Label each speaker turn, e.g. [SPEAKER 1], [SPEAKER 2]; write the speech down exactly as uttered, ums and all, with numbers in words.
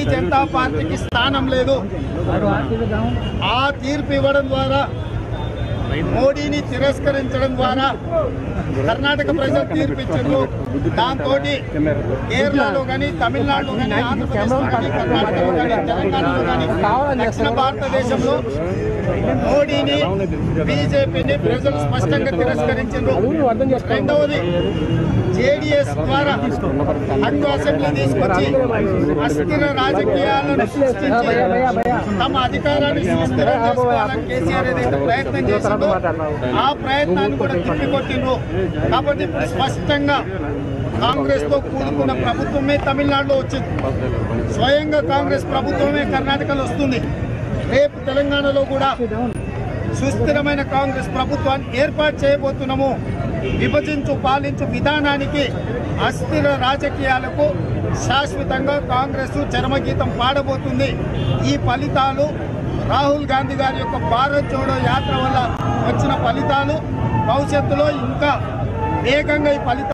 [SPEAKER 1] భారతీయ జనతా పార్టీకి స్థానం లేదు. ఆ తీర్పు ఇవ్వడం ద్వారా, మోడీని తిరస్కరించడం ద్వారా కర్ణాటక ప్రజలు తీర్పు ఇచ్చారు. దాంతో కేరళలో కానీ, తమిళనాడులో కానీ, ఆంధ్రప్రదేశ్లో కానీ, కర్ణాటకలో కానీ, తెలంగాణలో కానీ, దక్షిణ భారతదేశంలో మోడీని, బీజేపీని ప్రజలు స్పష్టంగా తిరస్కరించారు. రెండవది, జేడీఎస్ ద్వారా హక్కు అసెంబ్లీ తీసుకొచ్చి అస్థిర రాజకీయాలను సృష్టించి తమ అధికారాన్ని సుస్థిరం చేసుకోవాలని కేసీఆర్ ఏదైతే ప్రయత్నం చేసిందో ఆ ప్రయత్నాన్ని కూడా తిప్పికొట్టిండ్రు. కాబట్టి స్పష్టంగా కాంగ్రెస్ తో కూడుకున్న ప్రభుత్వమే తమిళనాడులో వచ్చింది, స్వయంగా కాంగ్రెస్ ప్రభుత్వమే కర్ణాటకలో వస్తుంది. రేపు తెలంగాణలో కూడా సుస్థిరమైన కాంగ్రెస్ ప్రభుత్వాన్ని ఏర్పాటు చేయబోతున్నాము. విభజించు పాలించు విధానానికి, అస్థిర రాజకీయాలకు శాశ్వతంగా కాంగ్రెస్ చరమగీతం పాడబోతుంది. ఈ ఫలితాలు రాహుల్ గాంధీ గారి యొక్క భారత్ జోడో యాత్ర వల్ల వచ్చిన ఫలితాలు. భవిష్యత్తులో ఇంకా వేగంగా ఈ ఫలితాలు